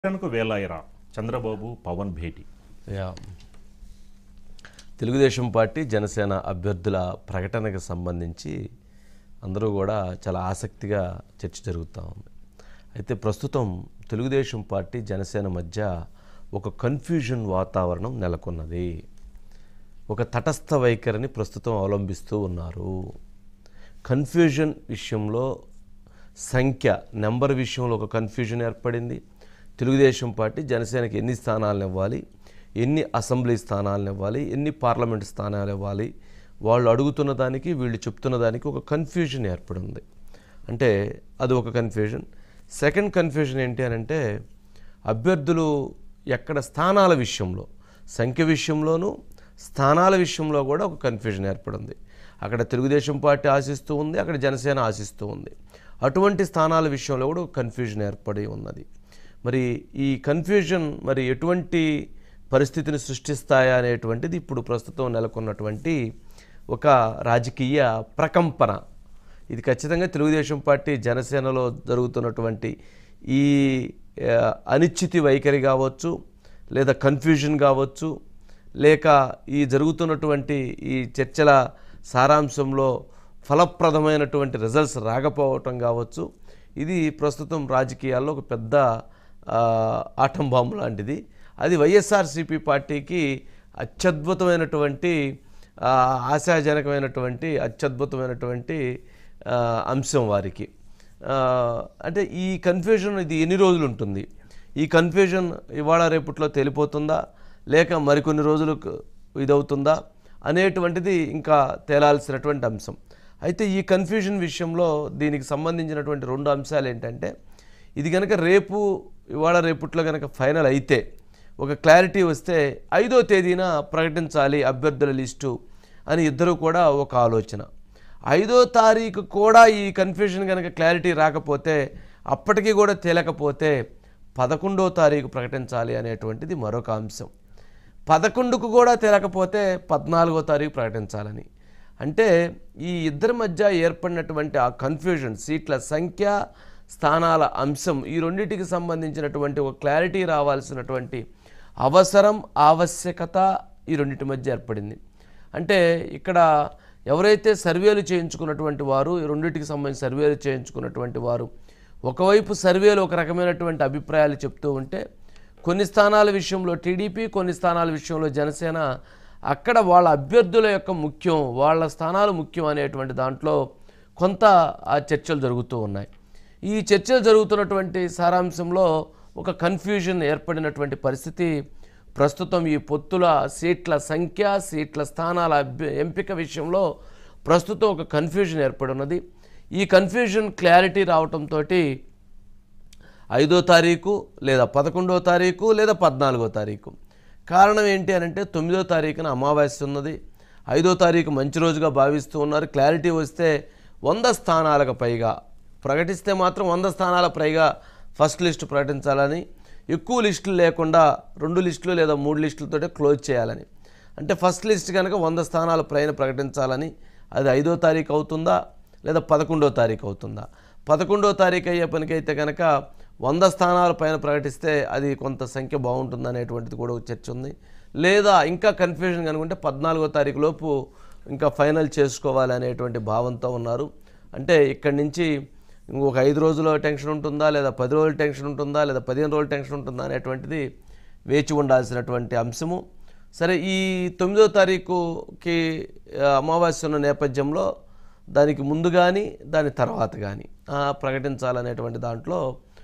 కు వేలాయరా చంద్రబాబు పవన్ భేటీ. తెలుగుదేశం పార్టీ జనసేన అభ్యర్థుల ప్రకటనకు సంబంధించి అందరూ కూడా చాలా ఆసక్తిగా చర్చ జరుగుతూ ఉంది. అయితే ప్రస్తుతం తెలుగుదేశం పార్టీ జనసేన మధ్య ఒక కన్ఫ్యూజన్ వాతావరణం నెలకొన్నది. ఒక తటస్థ వైఖరిని ప్రస్తుతం అవలంబిస్తూ ఉన్నారు. కన్ఫ్యూజన్ విషయంలో నెంబర్ విషయంలో ఒక కన్ఫ్యూజన్ ఏర్పడింది. తెలుగుదేశం పార్టీ జనసేనకి ఎన్ని స్థానాలను ఇవ్వాలి, ఎన్ని అసెంబ్లీ స్థానాలను ఇవ్వాలి, ఎన్ని పార్లమెంట్ స్థానాలు ఇవ్వాలి, వాళ్ళు అడుగుతున్న దానికి వీళ్ళు చెప్తున్న దానికి ఒక కన్ఫ్యూజన్ ఏర్పడింది. అంటే అది ఒక కన్ఫ్యూజన్. సెకండ్ కన్ఫ్యూజన్ ఏంటి అని అంటే అభ్యర్థులు ఎక్కడ స్థానాల విషయంలో, సంఖ్య విషయంలోనూ స్థానాల విషయంలో కూడా ఒక కన్ఫ్యూజన్ ఏర్పడింది. అక్కడ తెలుగుదేశం పార్టీ ఆశిస్తూ ఉంది, అక్కడ జనసేన ఆశిస్తూ ఉంది. అటువంటి స్థానాల విషయంలో కూడా ఒక కన్ఫ్యూజన్ ఏర్పడి ఉన్నది. మరి ఈ కన్ఫ్యూజన్ మరి ఎటువంటి పరిస్థితిని సృష్టిస్తాయా అనేటువంటిది ఇప్పుడు ప్రస్తుతం నెలకొన్నటువంటి ఒక రాజకీయ ప్రకంపన. ఇది ఖచ్చితంగా తెలుగుదేశం పార్టీ జనసేనలో జరుగుతున్నటువంటి ఈ అనిశ్చితి వైఖరి కావచ్చు, లేదా కన్ఫ్యూజన్ కావచ్చు, లేక ఈ జరుగుతున్నటువంటి ఈ చర్చల సారాంశంలో ఫలప్రదమైనటువంటి రిజల్ట్స్ రాకపోవటం కావచ్చు. ఇది ప్రస్తుతం రాజకీయాల్లో ఒక పెద్ద ఆటం బాంబు లాంటిది. అది వైఎస్ఆర్సీపీ పార్టీకి అత్యద్భుతమైనటువంటి ఆశాజనకమైనటువంటి అత్యద్భుతమైనటువంటి అంశం వారికి. అంటే ఈ కన్ఫ్యూజన్ ఇది ఎన్ని రోజులు ఉంటుంది, ఈ కన్ఫ్యూజన్ ఇవాళ రేపట్లో తేలిపోతుందా లేక మరికొన్ని రోజులకు ఇదవుతుందా అనేటువంటిది ఇంకా తేలాల్సినటువంటి అంశం. అయితే ఈ కన్ఫ్యూజన్ విషయంలో దీనికి సంబంధించినటువంటి రెండు అంశాలు ఏంటంటే, ఇది కనుక ఇవాళ రేపట్లో కనుక ఫైనల్ అయితే, ఒక క్లారిటీ వస్తే 5వ తేదీన ప్రకటించాలి అభ్యర్థుల లిస్టు అని ఇద్దరు కూడా ఒక ఆలోచన. 5వ తారీఖు కూడా ఈ కన్ఫ్యూజన్ కనుక క్లారిటీ రాకపోతే, అప్పటికీ కూడా తేలకపోతే 11వ తారీఖు ప్రకటించాలి అనేటువంటిది మరొక అంశం. 11కు కూడా తేలకపోతే 14వ తారీఖు ప్రకటించాలని. అంటే ఈ ఇద్దరి మధ్య ఏర్పడినటువంటి ఆ కన్ఫ్యూజన్, సీట్ల సంఖ్య, స్థానాల అంశం, ఈ రెండింటికి సంబంధించినటువంటి ఒక క్లారిటీ రావాల్సినటువంటి అవసరం, ఆవశ్యకత ఈ రెండింటి మధ్య ఏర్పడింది. అంటే ఇక్కడ ఎవరైతే సర్వేలు చేయించుకున్నటువంటి వారు, ఈ రెండింటికి సంబంధించి సర్వేలు చేయించుకున్నటువంటి వారు ఒకవైపు సర్వేలు ఒక రకమైనటువంటి అభిప్రాయాలు చెప్తూ ఉంటే, కొన్ని స్థానాల విషయంలో టీడీపీ, కొన్ని స్థానాల విషయంలో జనసేన, అక్కడ వాళ్ళ అభ్యర్థుల యొక్క ముఖ్యం, వాళ్ళ స్థానాలు ముఖ్యం అనేటువంటి దాంట్లో కొంత ఆ చర్చలు జరుగుతూ ఉన్నాయి. ఈ చర్చలు జరుగుతున్నటువంటి సారాంశంలో ఒక కన్ఫ్యూజన్ ఏర్పడినటువంటి పరిస్థితి ప్రస్తుతం ఈ పొత్తుల సీట్ల సంఖ్య, సీట్ల స్థానాల ఎంపిక విషయంలో ప్రస్తుతం ఒక కన్ఫ్యూజన్ ఏర్పడి ఉన్నది. ఈ కన్ఫ్యూజన్ క్లారిటీ రావటంతో 5వ తారీఖు లేదా 11వ తారీఖు లేదా 14వ తారీఖు. కారణం ఏంటి అని అంటే 9వ తారీఖున అమావాస్య ఉన్నది. 5వ తారీఖు మంచి రోజుగా భావిస్తూ ఉన్నారు. క్లారిటీ వస్తే 100 స్థానాలకు పైగా ప్రకటిస్తే మాత్రం 100 స్థానాల పైగా ఫస్ట్ లిస్టు ప్రకటించాలని, ఎక్కువ లిస్టులు లేకుండా 2 లిస్టులు లేదా 3 లిస్టులతో క్లోజ్ చేయాలని. అంటే ఫస్ట్ లిస్ట్ కనుక 100 స్థానాల పైన ప్రకటించాలని. అది 5వ తారీఖు అవుతుందా లేదా 11వ తారీఖు అవుతుందా? 11వ తారీఖు అయ్యే పనికైతే కనుక 100 స్థానాల పైన ప్రకటిస్తే అది కొంత సంఖ్య బాగుంటుంది అనేటువంటిది కూడా ఒక చర్చ ఉంది. లేదా ఇంకా కన్ఫ్యూజన్ కనుకుంటే 14వ తారీఖు లోపు ఇంకా ఫైనల్ చేసుకోవాలి అనేటువంటి భావంతో ఉన్నారు. అంటే ఇక్కడి నుంచి ఇంకొక 5 రోజుల టెన్షన్ ఉంటుందా, లేదా 10 రోజుల టెన్షన్ ఉంటుందా, లేదా 15 రోజుల టెన్షన్ ఉంటుందా అనేటువంటిది వేచి ఉండాల్సినటువంటి అంశము. సరే, ఈ 9వ తారీఖుకి అమావాస్య ఉన్న నేపథ్యంలో దానికి ముందు కానీ దాని తర్వాత కానీ ప్రకటించాలనేటువంటి దాంట్లో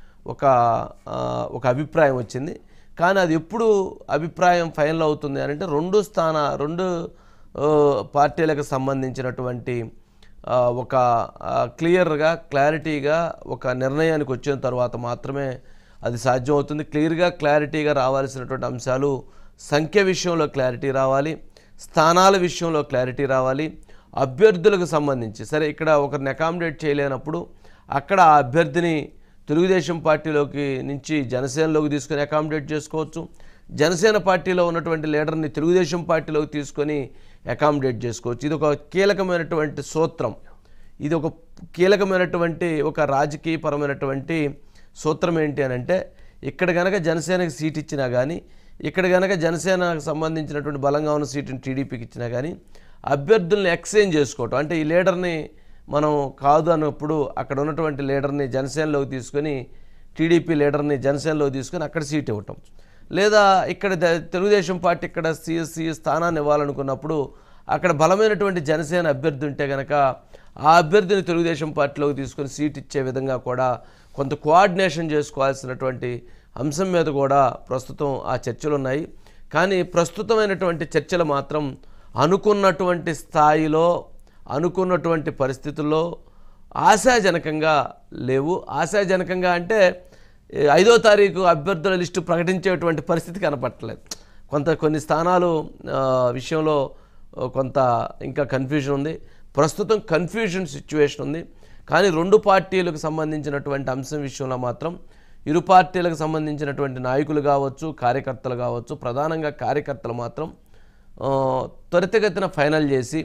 ఒక అభిప్రాయం వచ్చింది. కానీ అది ఎప్పుడు అభిప్రాయం ఫైనల్ అవుతుంది అని అంటే రెండు పార్టీలకు సంబంధించినటువంటి ఒక క్లారిటీగా ఒక నిర్ణయానికి వచ్చిన తర్వాత మాత్రమే అది సాధ్యమవుతుంది. క్లారిటీగా రావాల్సినటువంటి అంశాలు సంఖ్య విషయంలో క్లారిటీ రావాలి, స్థానాల విషయంలో క్లారిటీ రావాలి, అభ్యర్థులకు సంబంధించి. సరే, ఇక్కడ ఒకరిని అకామిడేట్ చేయలేనప్పుడు అక్కడ ఆ అభ్యర్థిని తెలుగుదేశం పార్టీలోకి నుంచి జనసేనలోకి తీసుకొని అకామిడేట్ చేసుకోవచ్చు. జనసేన పార్టీలో ఉన్నటువంటి లీడర్ని తెలుగుదేశం పార్టీలోకి తీసుకొని అకామిడేట్ చేసుకోవచ్చు. ఇది ఒక కీలకమైనటువంటి సూత్రం. ఇది ఒక కీలకమైనటువంటి ఒక రాజకీయపరమైనటువంటి సూత్రం ఏంటి అని అంటే, ఇక్కడ కనుక జనసేనకి సీట్ ఇచ్చినా కానీ, ఇక్కడ కనుక జనసేనకు సంబంధించినటువంటి బలంగా ఉన్న సీటుని టీడీపీకి ఇచ్చినా కానీ అభ్యర్థుల్ని ఎక్స్చేంజ్ చేసుకోవటం, అంటే ఈ లీడర్ని మనం కాదు అన్నప్పుడు అక్కడ ఉన్నటువంటి లీడర్ని జనసేనలోకి తీసుకొని టీడీపీ లీడర్ని జనసేనలోకి తీసుకొని అక్కడ సీట్ ఇవ్వటం, లేదా ఇక్కడ తెలుగుదేశం పార్టీ ఇక్కడ సిఎస్సి స్థానాన్ని ఇవ్వాలనుకున్నప్పుడు అక్కడ బలమైనటువంటి జనసేన అభ్యర్థి ఉంటే కనుక ఆ అభ్యర్థిని తెలుగుదేశం పార్టీలోకి తీసుకొని సీట్ ఇచ్చే విధంగా కూడా కొంత కోఆర్డినేషన్ చేసుకోవాల్సినటువంటి అంశం మీద కూడా ప్రస్తుతం ఆ చర్చలు ఉన్నాయి. కానీ ప్రస్తుతమైనటువంటి చర్చలు మాత్రం అనుకున్నటువంటి స్థాయిలో, అనుకున్నటువంటి పరిస్థితుల్లో ఆశాజనకంగా లేవు. ఆశాజనకంగా అంటే 5వ తారీఖు అభ్యర్థుల లిస్టు ప్రకటించేటువంటి పరిస్థితి కనపట్టలేదు. కొన్ని స్థానాలు విషయంలో కొంత ఇంకా కన్ఫ్యూజన్ ఉంది. ప్రస్తుతం కన్ఫ్యూజన్ సిచ్యువేషన్ ఉంది. కానీ 2 పార్టీలకు సంబంధించినటువంటి అంశం విషయంలో మాత్రం ఇరు పార్టీలకు సంబంధించినటువంటి నాయకులు కావచ్చు, కార్యకర్తలు కావచ్చు, ప్రధానంగా కార్యకర్తలు మాత్రం త్వరితగతిన ఫైనల్ చేసి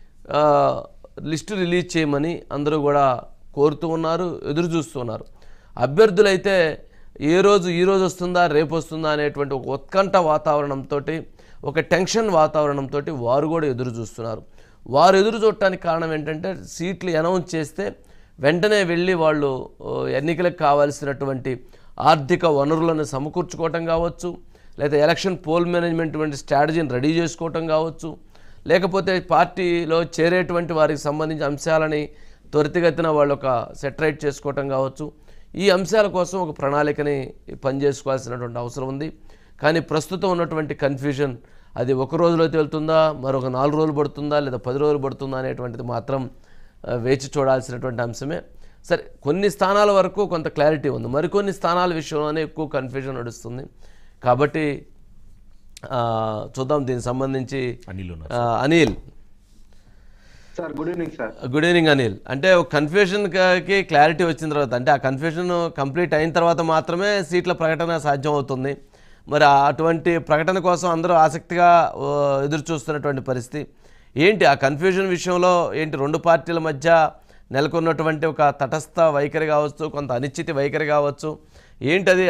లిస్టు రిలీజ్ చేయమని అందరూ కూడా కోరుతూ ఉన్నారు, ఎదురు చూస్తున్నారు. అభ్యర్థులైతే ఈ రోజు వస్తుందా రేపు వస్తుందా అనేటువంటి ఒక ఉత్కంఠ వాతావరణంతో, ఒక టెన్షన్ వాతావరణంతో వారు కూడా ఎదురు చూస్తున్నారు. వారు ఎదురు చూడటానికి కారణం ఏంటంటే సీట్లు అనౌన్స్ చేస్తే వెంటనే వెళ్ళి వాళ్ళు ఎన్నికలకు కావాల్సినటువంటి ఆర్థిక వనరులను సమకూర్చుకోవటం కావచ్చు, లేదా ఎలక్షన్ పోల్ మేనేజ్మెంట్ వంటి స్ట్రాటజీని రెడీ చేసుకోవటం కావచ్చు, లేకపోతే పార్టీలో చేరేటువంటి వారికి సంబంధించిన అంశాలని త్వరితగతిన వాళ్ళు ఒక సెటరైట్ చేసుకోవటం కావచ్చు. ఈ అంశాల కోసం ఒక ప్రణాళికని పనిచేసుకోవాల్సినటువంటి అవసరం ఉంది. కానీ ప్రస్తుతం ఉన్నటువంటి కన్ఫ్యూజన్ అది ఒక రోజులో తేలుతుందా, మరొక 4 రోజులు పడుతుందా, లేదా 10 రోజులు పడుతుందా అనేటువంటిది మాత్రం వేచి చూడాల్సినటువంటి అంశమే. సరే, కొన్ని స్థానాల వరకు కొంత క్లారిటీ ఉంది, మరికొన్ని స్థానాల విషయంలోనే ఎక్కువ కన్ఫ్యూజన్ నడుస్తుంది. కాబట్టి చూద్దాం దీనికి సంబంధించి. Anil sir, good evening sir. Good evening Anil. అంటే ఒక కన్ఫ్యూజన్కి క్లారిటీ వచ్చిన తర్వాత, అంటే ఆ కన్ఫ్యూజన్ కంప్లీట్ అయిన తర్వాత మాత్రమే సీట్ల ప్రకటన సాధ్యం అవుతుంది. మరి అటువంటి ప్రకటన కోసం అందరూ ఆసక్తిగా ఎదురు చూస్తున్నటువంటి పరిస్థితి ఏంటి? ఆ కన్ఫ్యూజన్ విషయంలో ఏంటి 2 పార్టీల మధ్య నెలకొన్నటువంటి ఒక తటస్థ వైఖరి కావచ్చు, కొంత అనిశ్చితి వైఖరి కావచ్చు, ఏంటది?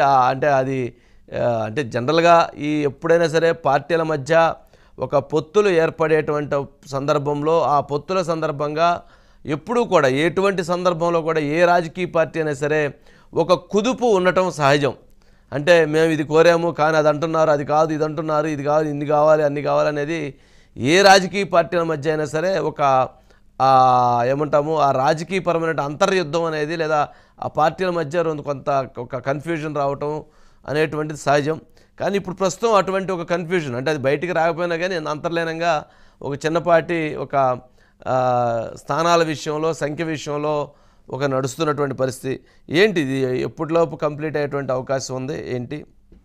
అంటే జనరల్గా ఎప్పుడైనా సరే పార్టీల మధ్య ఒక పొత్తులు ఏర్పడేటువంటి సందర్భంలో, ఆ పొత్తుల సందర్భంగా ఎప్పుడూ కూడా ఎటువంటి సందర్భంలో కూడా ఏ రాజకీయ పార్టీ అయినా సరే ఒక కుదుపు ఉండటం సహజం. అంటే మేము ఇది కోరాము కానీ అది అంటున్నారు, అది కాదు ఇది అంటున్నారు, ఇది కాదు ఇన్ని కావాలి అన్ని కావాలి అనేది ఏ రాజకీయ పార్టీల మధ్య అయినా సరే ఒక ఏమంటాము ఆ రాజకీయపరమైన అంతర్యుద్ధం అనేది, లేదా ఆ పార్టీల మధ్య కొంత ఒక కన్ఫ్యూజన్ రావటం అనేటువంటిది సహజం. కానీ ఇప్పుడు ప్రస్తుతం అటువంటి ఒక కన్ఫ్యూజన్, అంటే అది బయటికి రాకపోయినా కానీ అంతర్లీనంగా ఒక చిన్న పార్టీ ఒక స్థానాల విషయంలో, సంఖ్య విషయంలో ఒక నడుస్తున్నటువంటి పరిస్థితి ఏంటి? ఇది ఎప్పటిలోపు కంప్లీట్ అయ్యేటువంటి అవకాశం ఉంది ఏంటి?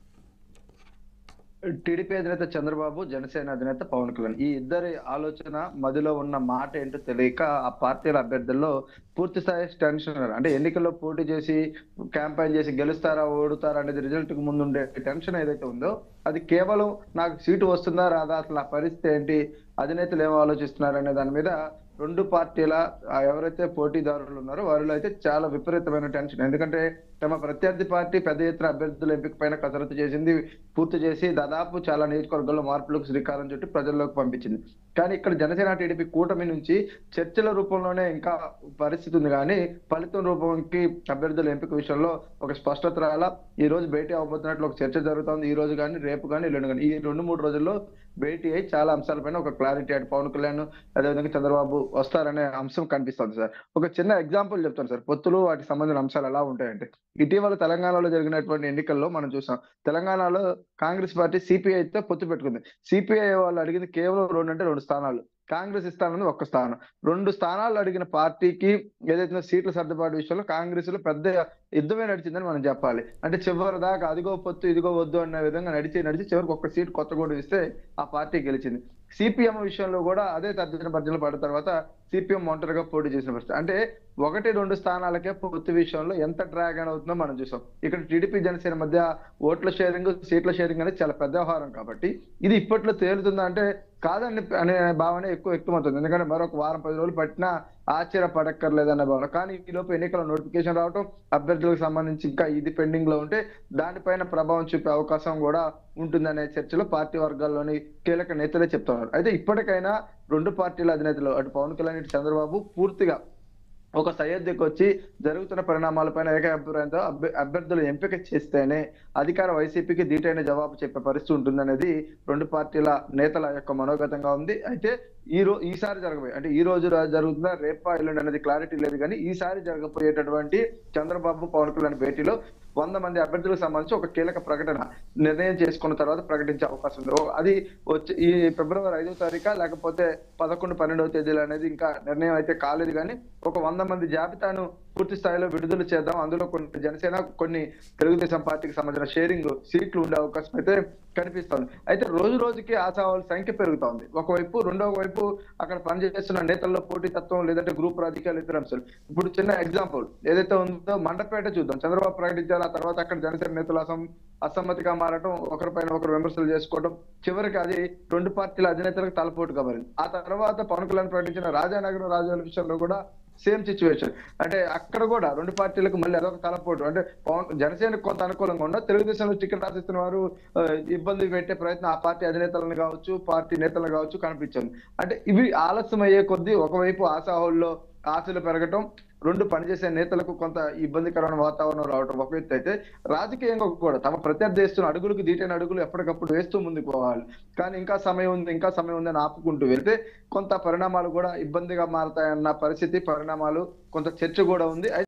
టీడీపీ అధినేత చంద్రబాబు, జనసేన అధినేత పవన్ కళ్యాణ్, ఈ ఇద్దరి ఆలోచన మధ్యలో ఉన్న మాట ఏంటో తెలియక ఆ పార్టీల అభ్యర్థుల్లో పూర్తి స్థాయి టెన్షన్. అంటే ఎన్నికల్లో పోటీ చేసి క్యాంపెయిన్ చేసి గెలుస్తారా ఓడుతారా అనేది రిజల్ట్ కు ముందు ఉండే టెన్షన్ ఏదైతే ఉందో అది కేవలం నాకు సీటు వస్తుందా రాదా, అసలు నా పరిస్థితి ఏంటి, అధినేతలు ఏమో ఆలోచిస్తున్నారు అనే దాని మీద 2 పార్టీల ఎవరైతే పోటీదారులు ఉన్నారో వారిలో అయితే చాలా విపరీతమైన టెన్షన్. ఎందుకంటే తమ ప్రత్యర్థి పార్టీ పెద్ద ఎత్తున అభ్యర్థుల ఎంపిక పైన కసరత్తు చేసింది, పూర్తి చేసి దాదాపు చాలా నియోజకవర్గాల్లో మార్పులకు శ్రీకారం చుట్టి ప్రజల్లోకి పంపించింది. కానీ ఇక్కడ జనసేన టీడీపీ కూటమి నుంచి చర్చల రూపంలోనే ఇంకా పరిస్థితి ఉంది, కానీ ఫలితం రూపంకి అభ్యర్థుల ఎంపిక విషయంలో ఒక స్పష్టత రాలా. ఈ రోజు భేటీ అవబోతున్నట్లు ఒక చర్చ జరుగుతుంది. ఈ రోజు కానీ, రేపు కానీ, ఎల్లుండి కానీ, ఈ 2-3 రోజుల్లో భేటీ అయి చాలా అంశాలపైన ఒక క్లారిటీ, అటు పవన్ కళ్యాణ్ అదేవిధంగా చంద్రబాబు వస్తారనే అంశం కనిపిస్తుంది సార్. ఒక చిన్న ఎగ్జాంపుల్ చెప్తాను సార్, పొత్తులు వాటికి సంబంధించిన అంశాలు ఎలా ఉంటాయంటే, ఇటీవల తెలంగాణలో జరిగినటువంటి ఎన్నికల్లో మనం చూసాం. తెలంగాణలో కాంగ్రెస్ పార్టీ సిపిఐతో పొత్తు పెట్టుకుంది. సిపిఐ వాళ్ళు అడిగింది కేవలం 2 స్థానాలు, కాంగ్రెస్ ఇస్తానని 1 స్థానం. 2 స్థానాలు అడిగిన పార్టీకి ఏదైతే సీట్ల సర్దుబాటు విషయంలో కాంగ్రెస్ లో పెద్ద యుద్ధమే నడిచిందని మనం చెప్పాలి. అంటే చివరి దాకా అదిగో పొత్తు ఇదిగో వద్దు అనే విధంగా నడిచి చివరికి 1 సీట్ కొత్తగూడెం ఇస్తే ఆ పార్టీ గెలిచింది. సిపిఎం విషయంలో కూడా అదే తర్జన భర్జనలు పడిన తర్వాత సిపిఎం ఒంటరిగా పోటీ చేసిన పరిస్థితి. అంటే 1-2 స్థానాలకే పొత్తు విషయంలో ఎంత డ్రాగన్ అవుతుందో మనం చూసాం. ఇక్కడ టీడీపీ జనసేన మధ్య ఓట్ల షేరింగ్, సీట్ల షేరింగ్ అనేది చాలా పెద్ద వ్యవహారం. కాబట్టి ఇది ఇప్పట్లో తేలుతుందా అంటే కాదని అనే భావన ఎక్కువ వ్యక్తమవుతుంది. ఎందుకంటే మరొక వారం 10 రోజులు పట్టినా ఆశ్చర్యపడక్కర్లేదన్న భావన. కానీ ఈ లోపు ఎన్నికల నోటిఫికేషన్ రావటం, అభ్యర్థులకు సంబంధించి ఇంకా ఇది పెండింగ్ లో ఉంటే దానిపైన ప్రభావం చూపే అవకాశం కూడా ఉంటుందనే చర్చలో పార్టీ వర్గాల్లోని కీలక నేతలే చెప్తున్నారు. అయితే ఇప్పటికైనా రెండు పార్టీల అధినేతలు అటు పవన్ కళ్యాణ్ ఇటు చంద్రబాబు పూర్తిగా ఒక సయోధ్యకు వచ్చి జరుగుతున్న పరిణామాలపైన ఏకాభిప్రాయంతో అభ్యర్థులు ఎంపిక చేస్తేనే అధికార వైసీపీకి దీటైన జవాబు చెప్పే పరిస్థితి ఉంటుందనేది రెండు పార్టీల నేతల యొక్క మనోగతంగా ఉంది. అయితే ఈసారి జరగబోయే అంటే ఈ రోజు జరుగుతుందా రేపా ఎల్లుండి అనేది క్లారిటీ లేదు, కానీ ఈసారి జరగబోయేటటువంటి చంద్రబాబు పవన్ కళ్యాణ్ భేటీలో 100 మంది అభ్యర్థులకు సంబంధించి ఒక కీలక ప్రకటన నిర్ణయం చేసుకున్న తర్వాత ప్రకటించే అవకాశం ఉంది. అది వచ్చి ఈ ఫిబ్రవరి 5వ తారీఖా లేకపోతే 11, 12వ తేదీలు అనేది ఇంకా నిర్ణయం అయితే కాలేదు, కానీ ఒక 100 మంది జాబితాను పూర్తి స్థాయిలో విడుదల చేద్దాం. అందులో కొన్ని జనసేన, కొన్ని తెలుగుదేశం పార్టీకి సంబంధించిన షేరింగ్ సీట్లు ఉండే అవకాశం అయితే కనిపిస్తోంది. అయితే రోజు రోజుకి ఆశావాళ్ళ సంఖ్య పెరుగుతా ఉంది ఒకవైపు. రెండవ వైపు అక్కడ పనిచేస్తున్న నేతల్లో పోటీతత్వం లేదంటే గ్రూప్ రాజకీయాలు ఇతర అంశాలు. ఇప్పుడు చిన్న ఎగ్జాంపుల్ ఏదైతే ఉందో మండపేట చూద్దాం. చంద్రబాబు ప్రకటించారు, ఆ తర్వాత అక్కడ జనసేన నేతలు అసమ్మతిగా మారటం, ఒకరిపైన ఒకరు విమర్శలు చేసుకోవడం, చివరికి అది రెండు పార్టీల అధినేతలకు తలపోటుగా మారింది. ఆ తర్వాత పవన్ కళ్యాణ్ ప్రకటించిన రాజానగరం రాజాల విషయంలో కూడా సేమ్ సిచ్యువేషన్. అంటే అక్కడ కూడా రెండు పార్టీలకు మళ్ళీ అదొక తలపోటు. అంటే జనసేనకు కొంత అనుకూలంగా ఉన్న తెలుగుదేశంలో టికెట్ ఆశిస్తున్న వారు ఇబ్బంది పెట్టే ప్రయత్నం ఆ పార్టీ అధినేతలను కావచ్చు, పార్టీ నేతలను కావచ్చు కనిపించింది. అంటే ఇవి ఆలస్యం అయ్యే కొద్దీ ఒకవైపు ఆశాహుల్లో ఆశలు పెరగటం, రెండు పనిచేసే నేతలకు కొంత ఇబ్బందికరమైన వాతావరణం రావడం ఒక ఎత్తు అయితే, రాజకీయంగా కూడా తమ ప్రత్యర్థి వేస్తున్న అడుగులకు దీటైన అడుగులు ఎప్పటికప్పుడు వేస్తూ ముందుకు పోవాలి. కానీ ఇంకా సమయం ఉంది అని ఆపుకుంటూ వెళ్తే కొంత పరిణామాలు కూడా ఇబ్బందిగా మారతాయన్న పరిణామాలు కొంత చర్చ కూడా ఉంది.